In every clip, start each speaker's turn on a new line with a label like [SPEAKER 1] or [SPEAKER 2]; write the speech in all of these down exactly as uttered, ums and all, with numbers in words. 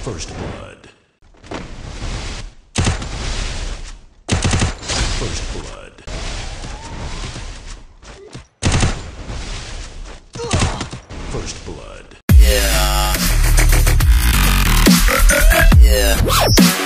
[SPEAKER 1] First blood. First blood. First blood.
[SPEAKER 2] Yeah. Yeah.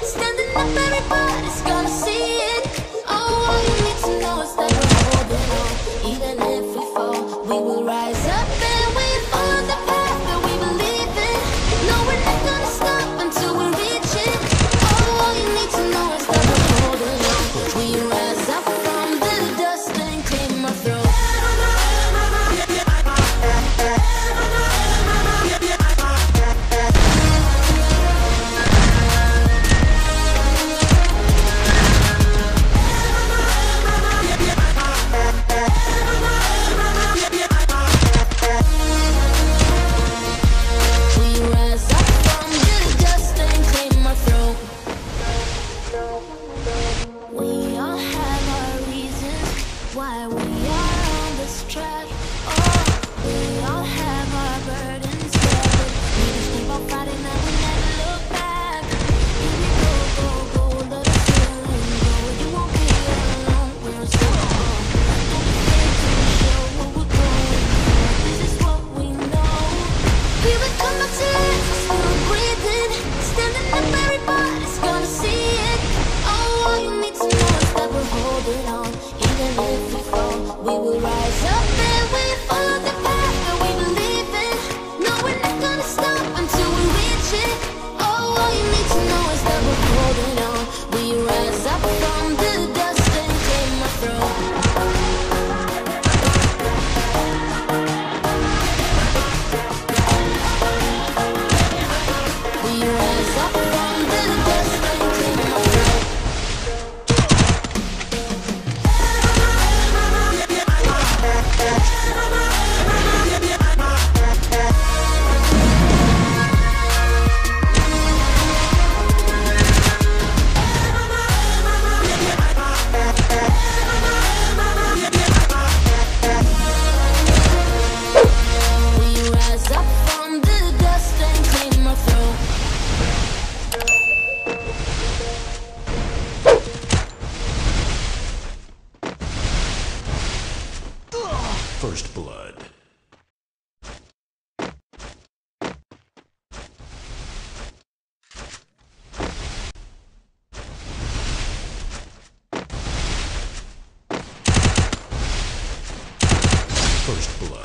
[SPEAKER 3] Standing up, everybody's gonna see it. Oh, all you need to know is that we're holding on. Even if we fall, we will rise up and we follow the path that we believe in. No, we're not gonna stop until we reach it. Oh, all you need to know is that we're holding on. We rise up from the dust and claim our throne. Why we are on this track. Oh, we all have our burdens covered. We just keep on fighting and we never look back. Here we go, go, go, let us feel and go. You won't be alone, we're so on. Don't be afraid to show what we're going for. This is what we know. We will come back to life, we're still breathing. Standing up, everybody's gonna see it. Oh, all you need to know is that we're holding on. Even if we fall, we will rise up and we follow the path that we believe in. No, we're not gonna stop until we reach it. Oh, all you need to know is that we're holding on. We rise up from the dust and claim our throne. We rise up from the dust and claim our throne.
[SPEAKER 1] First blood. First blood.